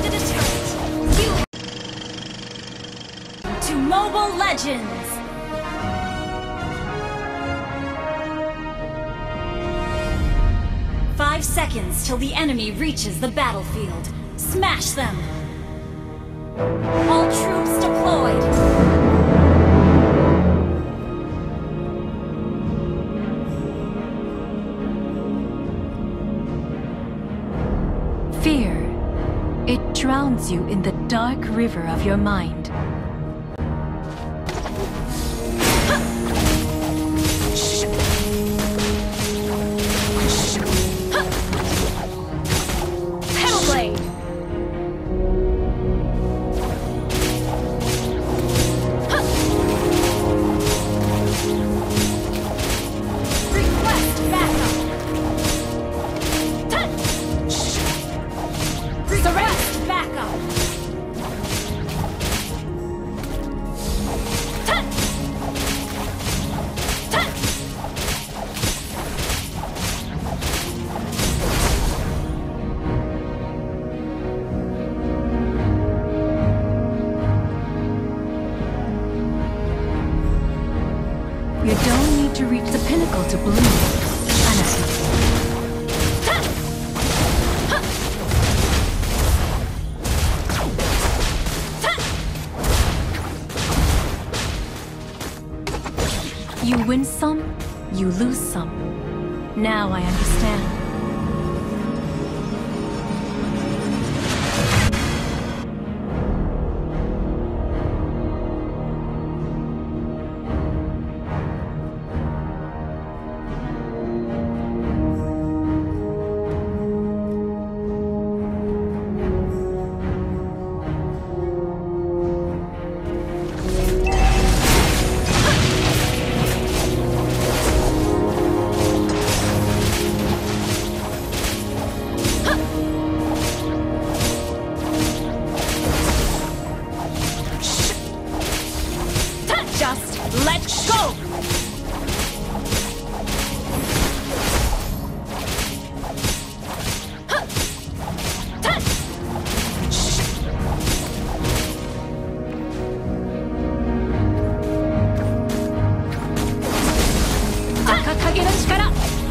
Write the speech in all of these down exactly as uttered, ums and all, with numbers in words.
defeated a turret. You to Mobile Legends. Five seconds till the enemy reaches the battlefield. Smash them! All troops deployed! Fear. It drowns you in the dark river of your mind. You don't need to reach the pinnacle to bloom. You win some, you lose some. Now I understand. Let's go! Akakage no chikara!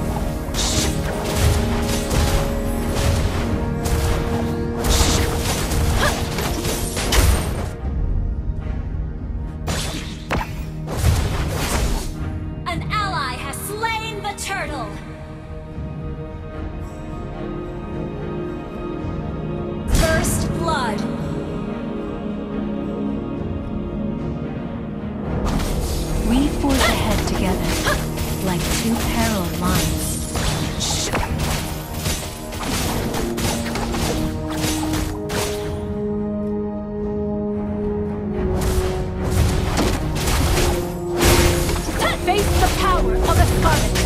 Turtle! First blood! We forge ahead together, like two parallel lines. Face the power of the Scarlet!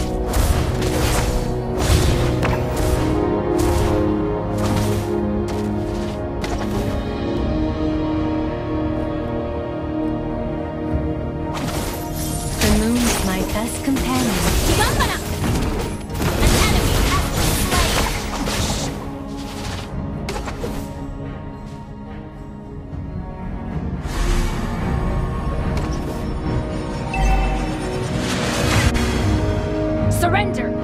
My best companion. Higambara! An enemy has been slain. Surrender!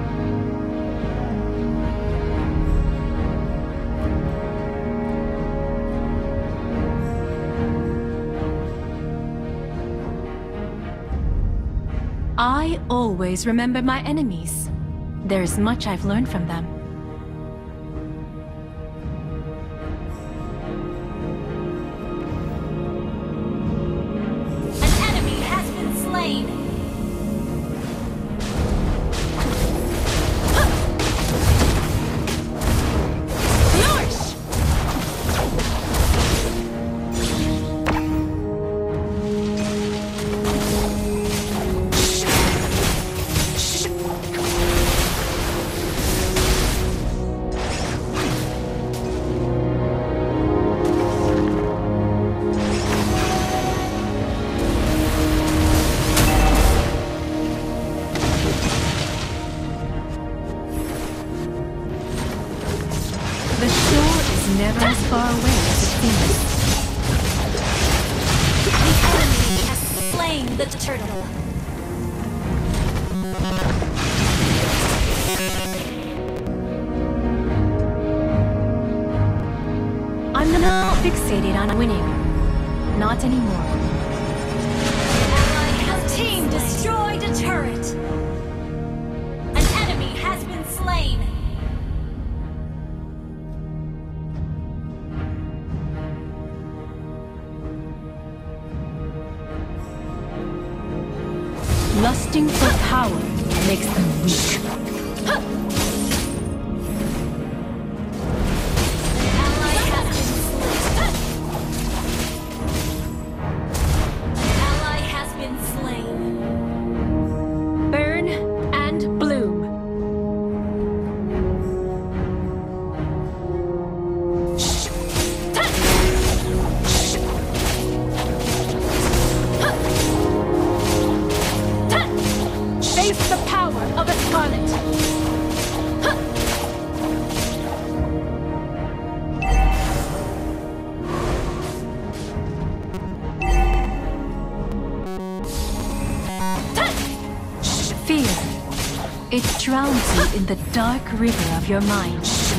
I always remember my enemies. There's much I've learned from them. An enemy has been slain. never as far away as it seems. The enemy has slain the turtle. I'm not fixated on winning. Not anymore. Ally has team destroyed a turret. An enemy has been slain. Lusting for power makes them weak. Ally has been slain. Ally has been slain. Burn and bloom. Face the power of a scarlet. Fear. It drowns you in the dark river of your mind.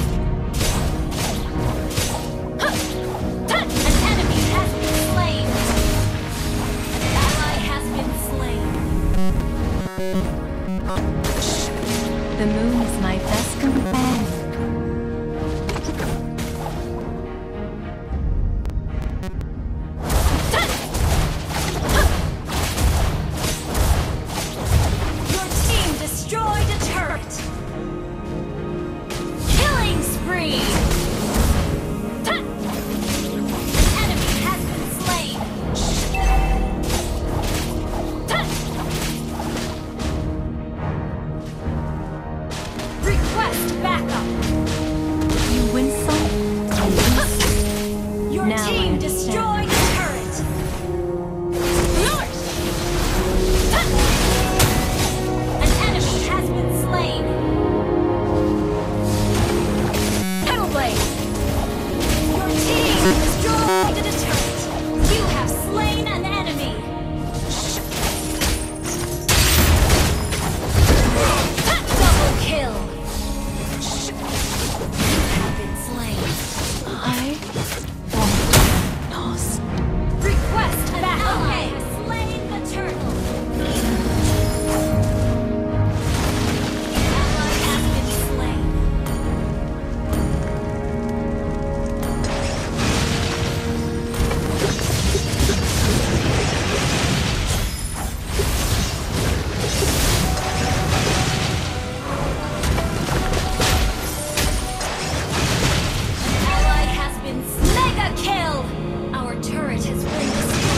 An enemy has been slain. An ally has been slain. The moon is my best companion. Your team destroyed a turret. Killing spree. An enemy has been slain. Request backup. You win some, you lose some. Your Now I team understand. destroyed a turret. Yours. An enemy has been slain. Kettle blade. Your team destroyed a turret. You have slain an enemy. Double kill. You have been slain. I won't lose. Request backup. Ally has slain the turtle. Ally has been slain. Ally has been slain. Mega kill. Our turret has been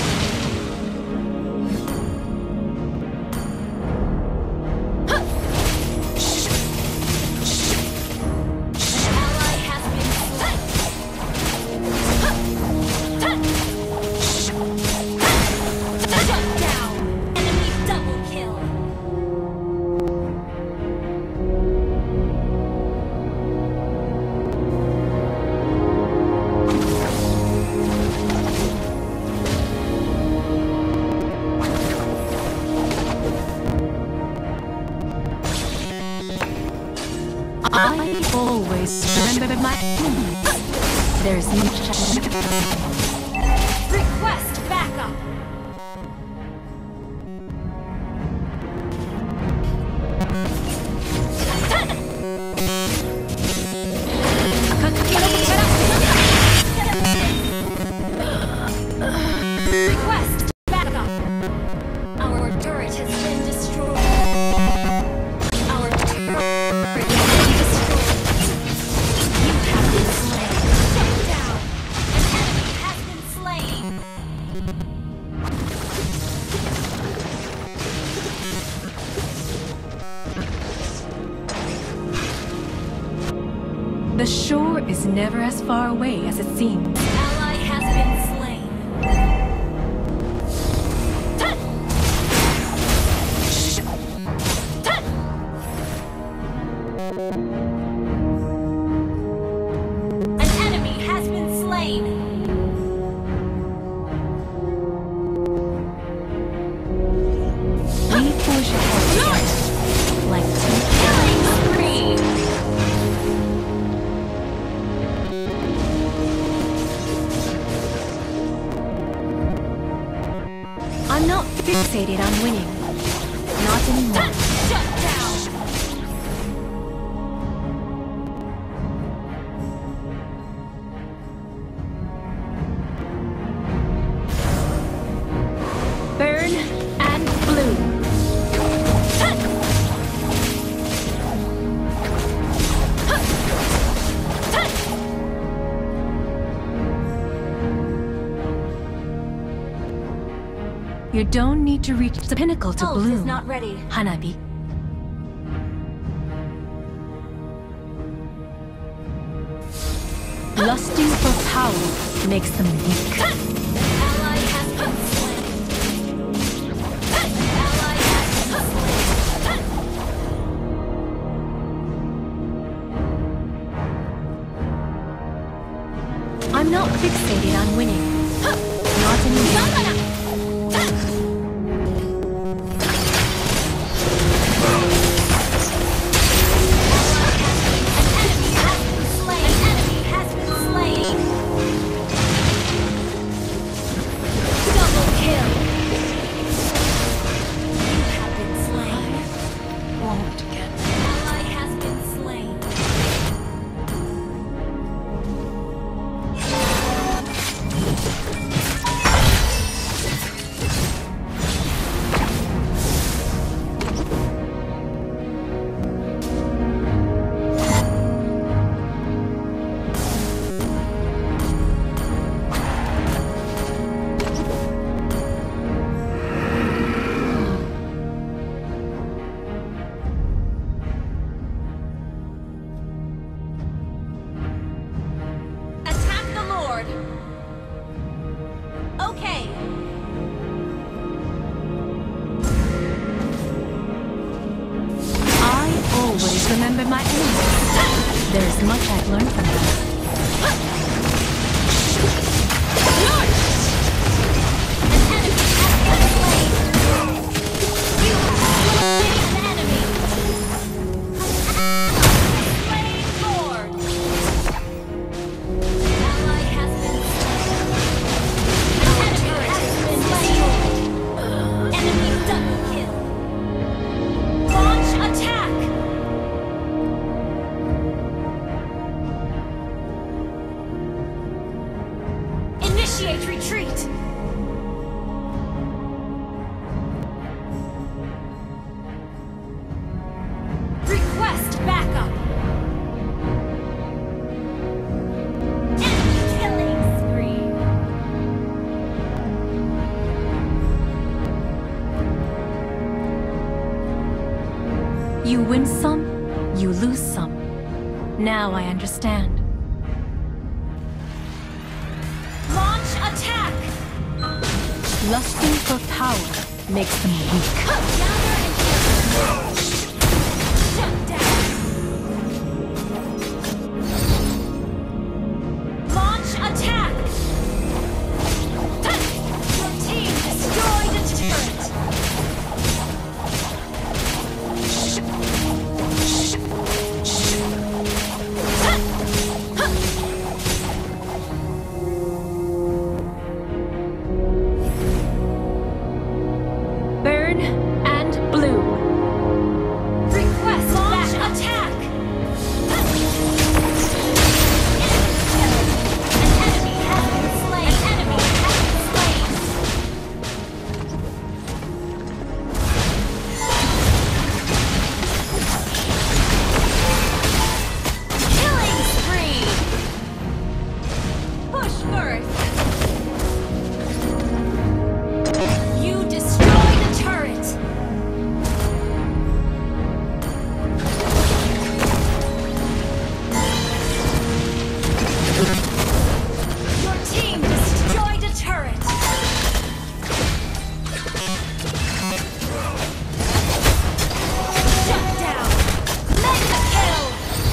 destroyed. An ally has been slain. Shut down. Enemy double kill. I always remember my enemies. There's much. Request backup. Request backup. Our turret has been destroyed. Our turret has been destroyed. You have been slain. Shut down. An enemy has been slain. The shore is never as far away as it seems. Ally has been slain. An enemy has not fixated on winning. Not anymore. Shut down! Burn and bloom. You don't need to reach the pinnacle to Ult bloom. is not ready. Hanabi. Lusting for power makes them weak. Ally has been slain. Ally has been slain. I'm not fixated on winning. Not anymore. Okay. I always remember my enemies. There is much I've learned from them. Initiate retreat! Request backup! Enemy killing spree! You win some, you lose some. Now I understand. Attack! Lusting for power makes them weak. Gather and kill. Shut down. Launch attack! Your team destroyed a turret. Burn and bloom. Request launch attack! An enemy has been slain! An enemy has been slain! Killing spree! Push first! You destroyed a turret! Your team destroyed a turret! Shut down! Mega kill!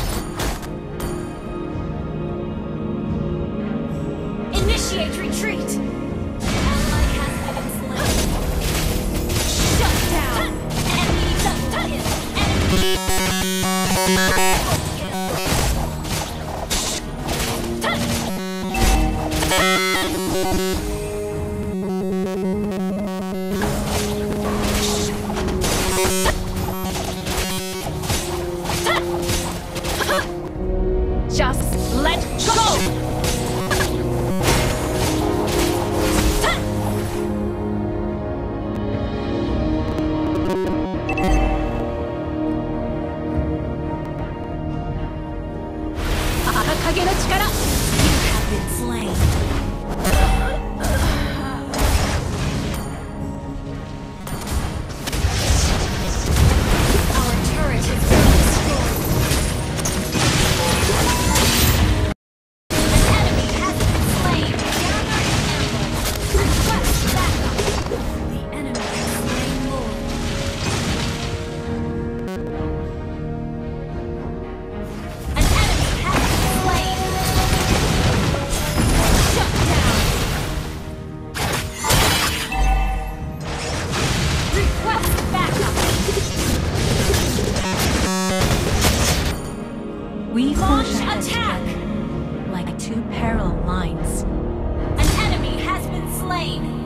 Initiate retreat! Ally has been slain. Shut down! Enemy double kill! Enemy double kill! parallel lines. An enemy has been slain.